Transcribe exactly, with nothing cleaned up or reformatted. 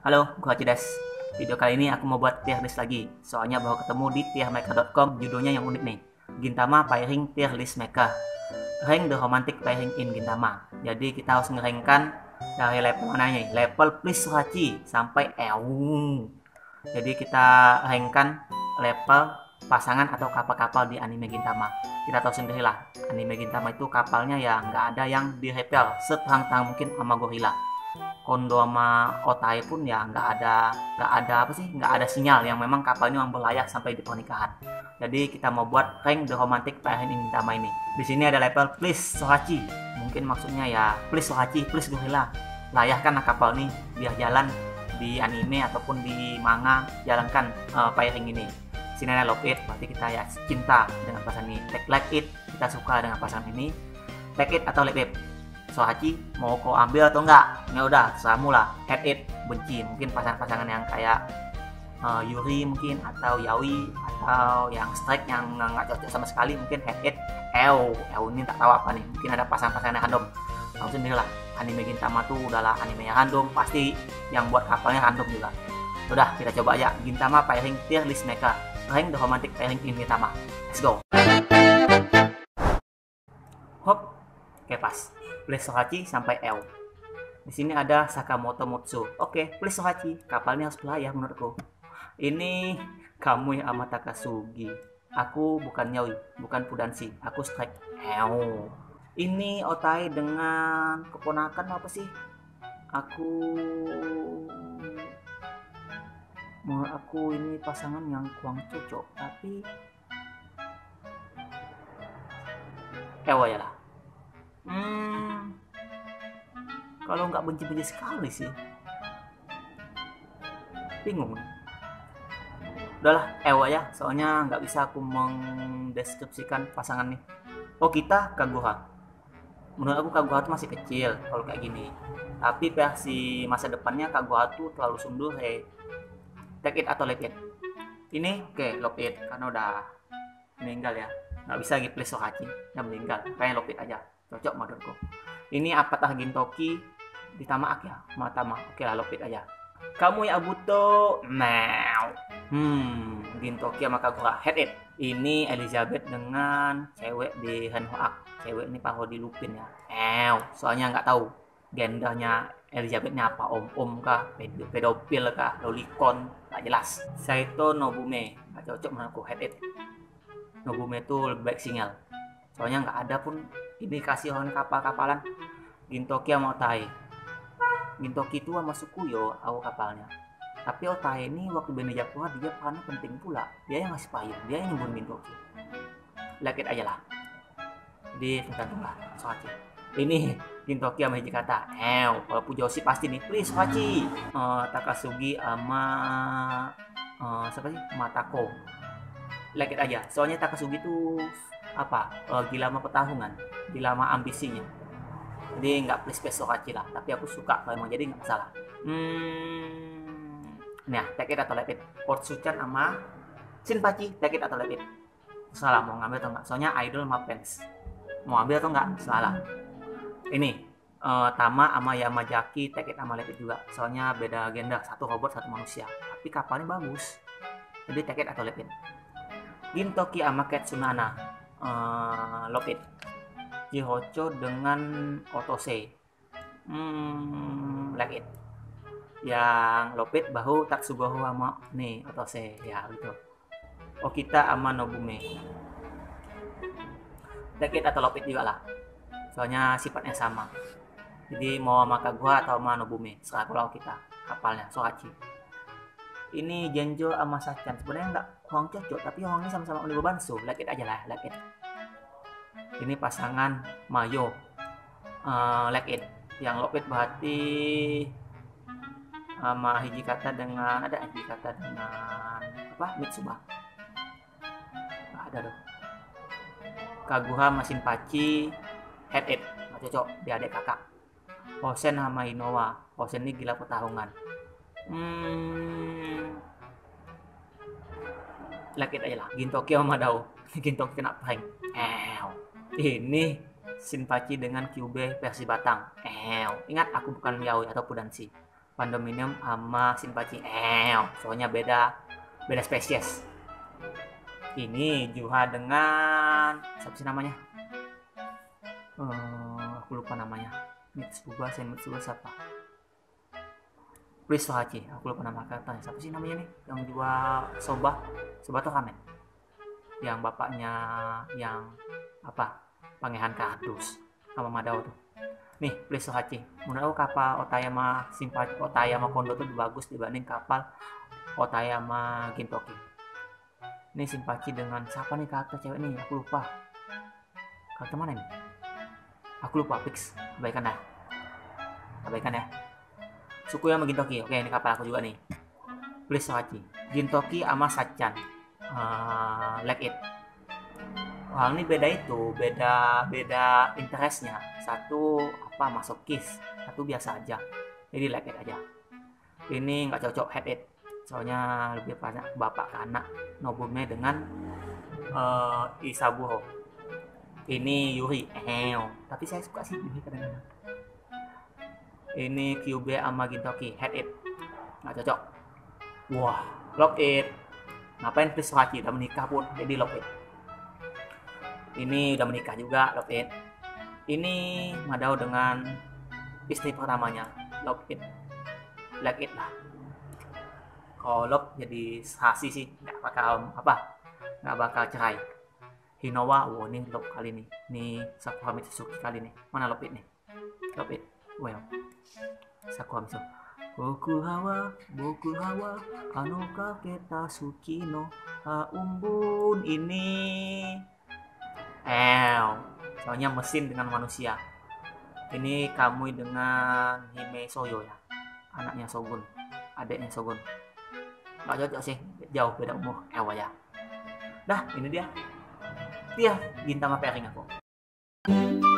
Halo, gua Cides. Video kali ini aku mau buat tier list lagi. Soalnya baru ketemu di tiermaker dot com, judulnya yang unik nih. Gintama Pairing Tier List Maker. Rank the romantic pairing in Gintama. Jadi kita harus ngerenkkan dari level mana nih? Level Please Sohachi sampai Eung. Jadi kita renkkan level pasangan atau kapal-kapal di anime Gintama. Kita tahu sendiri lah, anime Gintama itu kapalnya ya nggak ada yang direpel seterang-terang mungkin sama gorila. Kondo sama Otai pun ya nggak ada nggak ada apa sih nggak ada sinyal yang memang kapal ini memang berlayar sampai di pernikahan. Jadi kita mau buat rank the romantic pairing in Gintama ini. Di sini ada level Please Sohachi. Mungkin maksudnya ya Please Sohachi, Please gorila. Layarkan kapal nih biar jalan di anime ataupun di manga, jalankan uh, pairing ini. Sini ada love it, berarti kita ya cinta dengan pasangan ini. Take like it, kita suka dengan pasangan ini. Take it atau leave it. Sohachi mau kau ambil atau enggak? Ya udah, terserahmu lah. Hate it, benci. Mungkin pasangan-pasangan yang kayak uh, Yuri mungkin atau Yaoi atau yang Strike yang nggak cocok sama sekali, mungkin hate it. Ew, Ew ini tak tahu apa nih. Mungkin ada pasangan-pasangan yang random. Tahu sendiri lah, anime Gintama tuh udahlah anime yang random, pasti yang buat kapalnya random juga. Udah, kita coba aja Gintama Pairing Tier List Maker. Rank the romantic pairing in Gintama. Let's go. Hop, oke pas. Please Sohachi sampai Ew. Di sini ada Sakamoto Mutsu. Oke, Please Sohachi, kapalnya harus belayar menurutku. Ini kamu yang Amata Kasugi. Aku bukan Yaoi, bukan Fudanshi. Aku Strike. Ew. Ini Otai dengan keponakan apa sih? Aku menurut aku ini pasangan yang kurang cocok, tapi Ewa ya lah. Hmm, kalau nggak benci-benci sekali sih, bingung. Udahlah, Ewa ya, soalnya nggak bisa aku mendeskripsikan pasangan nih. Oh kita Kaguha. Menurut aku Kaguha tuh masih kecil kalau kayak gini. Tapi versi masa depannya Kaguha tuh terlalu sundul, hei. Take it atau leave it. Ini oke, okay, love it karena udah meninggal ya. Nggak bisa lagi Please Sohachi, udah meninggal. Kayaknya love it aja. Cocok menurutku. Ini Apatah Gintoki ditamaak ya, Matama. Oke lah, love it aja. Kamu ya Abuto. Now. Hmm, Gintoki sama Kagura. Head it. Ini Elizabeth dengan cewek di Hanhoak. Cewek ini parodi Lupin ya. Ew, soalnya nggak tahu gendernya Elizabethnya apa, om-om kah, pedofil kah, lolicon, nggak jelas. Saito Nobume, nggak cocok menurutku. Head it. Nobume itu lebih baik single. Soalnya nggak ada pun indikasi orang kapal-kapalan. Gintoki sama Otai. Gintoki itu sama Sukuyo, aku kapalnya. Tapi Otai ini waktu Bene Japura dia perannya penting pula. Dia yang ngasih payung, dia yang nyembuhin Gintoki. Like it aja lah. Jadi tergantung lah, Sohachi. Ini Gintoki sama Hijikata. Ew, kalau Fujoshi pasti nih, Please Sohachi. Uh, Takasugi sama uh, siapa sih? Matako. Like it aja. Soalnya Takasugi tuh apa? Uh, gila sama pertarungan, gila sama ambisinya. Jadi nggak Please Please Sohachi lah. Tapi aku suka kalau emang jadi nggak masalah. Hmm, nah, take it atau let it. Otsuchan sama Shinpachi, take it atau let it. Salah mau ngambil atau nggak? Soalnya idol sama fans. Mau ambil atau nggak? Salah. Ini uh, Tama sama Yamazaki, take it sama let it juga. Soalnya beda gender, satu robot satu manusia. Tapi kapalnya bagus. Jadi take it atau let it. Gintoki sama Ketsunana, uh, love it. Jihocho dengan Otose, hmm, like it. Yang love it bahu Tatsugoho sama nih Otose ya gitu. Okita sama Nobume, like it atau love it juga lah. Soalnya sifatnya sama. Jadi mau sama Kaguha atau sama Nobume, sekarang kita kapalnya Sohachi. Ini Genjo sama Sachan sebenarnya nggak kurang cocok, tapi orangnya sama-sama Onibobansu. Like it aja lah, like it. Ini pasangan Mayo, uh, like it. Yang love it berarti sama Hijikata dengan ada Hijikata dengan apa? Mitsuba. Nggak ada dong. Kaguha sama Shinpachi, head it, nggak cocok, dia adik kakak. Hosen sama Inowa. Hosen ini gila pertarungan. Hmm, like it aja lah. Gintoki sama Madao. Gintoki kena prank. Ew. Ini Shinpachi dengan Kyubey versi Batang. Ew. Ingat aku bukan Yaoi atau Fudanshi. Pandominium sama Sinpachi. Eh, soalnya beda beda spesies. Ini Juha dengan siapa sih namanya? Uh, aku lupa namanya. Mitsuba, Senmitsuba siapa? Please Sohachi, aku lupa nama katanya. Siapa sih namanya nih? Yang jual soba, soba tuh kamen. Yang bapaknya yang apa? Pangehan Kardus sama Madao tuh. Nih, please Sohachi. Menurut aku kapal Otayama Sinpachi, Otayama Kondo tuh bagus dibanding kapal Otayama Gintoki. Ini Sinpachi dengan siapa nih karakter cewek nih? Aku lupa. Karakter mana nih? Aku lupa, fix. Abaikan dah. Abaikan ya. Tsukuyama Gintoki. Oke, ini kapal aku juga nih. Please Sohachi. Gintoki sama Sachan. Uh, like it. Hal ini beda itu, beda beda interestnya. Satu apa masokis, satu biasa aja. Jadi like it aja. Ini nggak cocok head it. Soalnya lebih banyak bapak ke anak. Nobume dengan uh, Isaburo. Ini Yuri. Eh, tapi saya suka sih Yuri kadang-kadang. Ini Kyube sama Gintoki. Head it. Nggak cocok. Wah, lock it. Ngapain please Sohachi udah menikah pun jadi lock it. Ini udah menikah juga, lock it. Ini Madao dengan istri pertamanya, lock it. Like it lah. Kalau lock jadi sasi sih, nggak bakal apa, nggak bakal cerai. Hinowa, wow ini lock kali nih. Ini Sakura Mitsuki kali nih. Mana lock it nih? Lock it. Well, Sakura Mitsuki. Boku hawa, boku hawa, ano kaketa suki no ha umbun ini. Eh, soalnya mesin dengan manusia. Ini Kamui dengan Hime Soyo ya, anaknya Shogun, adiknya Shogun. Nggak cocok sih, jauh beda umur. Eh, ya. Dah, ini dia. Dia Gintama pairing aku.